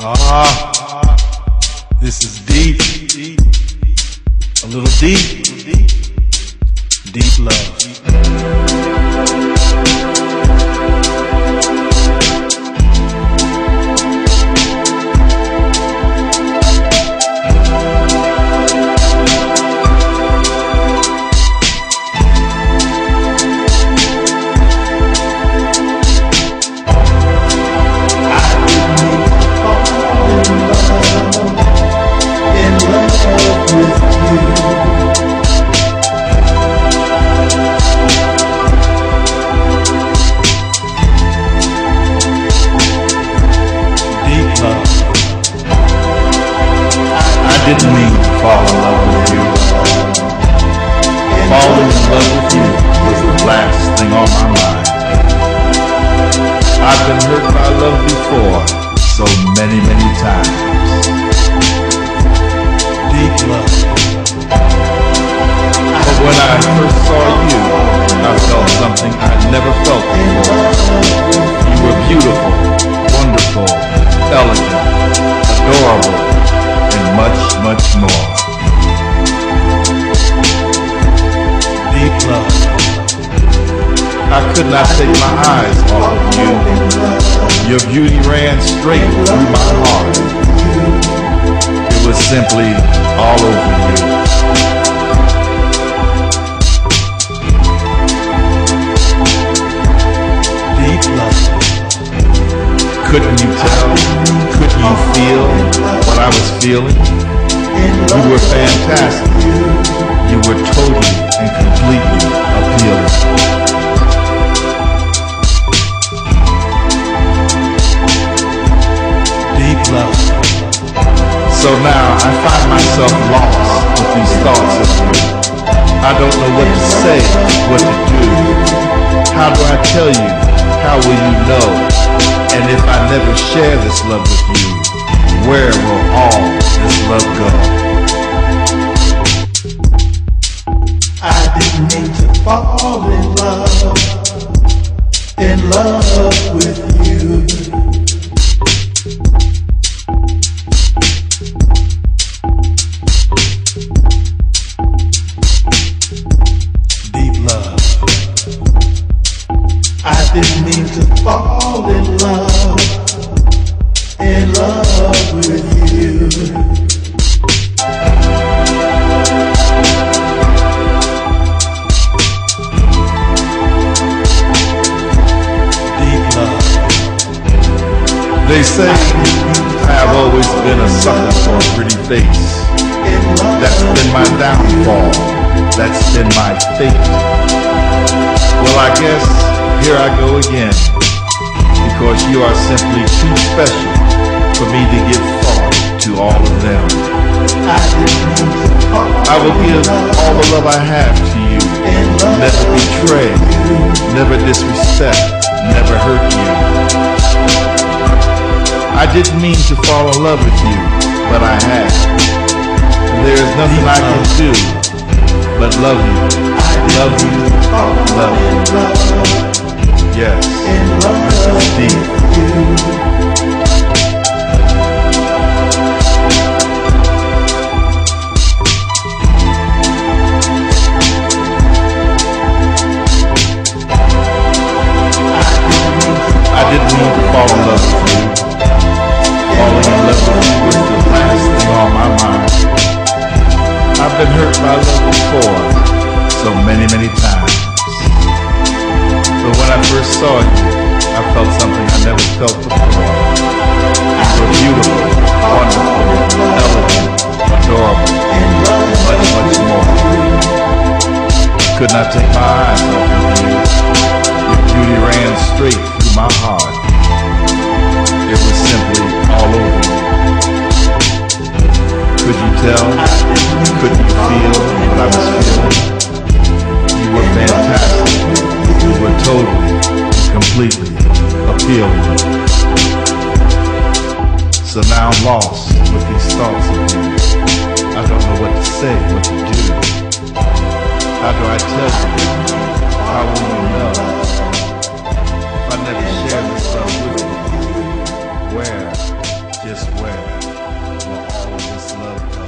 This is deep, a little deep, deep love. I didn't mean to fall in love with you. Falling in love with you was the last thing on my mind. I've been hurt by love before, so many, many times. Deep love. But when I first saw you, I felt something I'd never felt before. You were beautiful, wonderful, elegant, adorable, and much, much more. Deep love. I could not take my eyes off of you. Your beauty ran straight through my heart. It was simply all over you. Deep love. Couldn't you tell? Couldn't you feel what I was feeling? You were fantastic. You were totally and completely appealing. Deep love. So now I find myself lost with these thoughts of you. I don't know what to say, what to do. How do I tell you? How will you know? And if I never share this love with you, where will all this love go? I didn't mean to fall in love with you. Deep love. I didn't mean to fall in love with you. Deep love. They say I have always been a sucker for a pretty face. That's been my downfall. That's been my fate. Well, I guess here I go again, because you are simply too special for me to give thought to all of them. I will give all the love I have to you, never betray, never disrespect, never hurt you. I didn't mean to fall in love with you, but I have. And there is nothing I can do but love you, love you, love you. Yes, this is deep. I didn't mean to fall in love with you. Falling in love with you was the last thing on my mind. I've been hurt by love before, so many, many times. But when I first saw you, I felt something I never felt before. You were beautiful, wonderful, elegant, adorable, and much, much more. I could not take my eyes off of you. Your beauty ran straight through my heart. It was simply all over you. Could you tell? Could you feel what I was feeling? You were fantastic. You were totally, completely appealing. So now I'm lost with these thoughts of you. I don't know what to say, what to do. How do I tell you? How will you know? If I never share this love with you, where just where will all of this love go?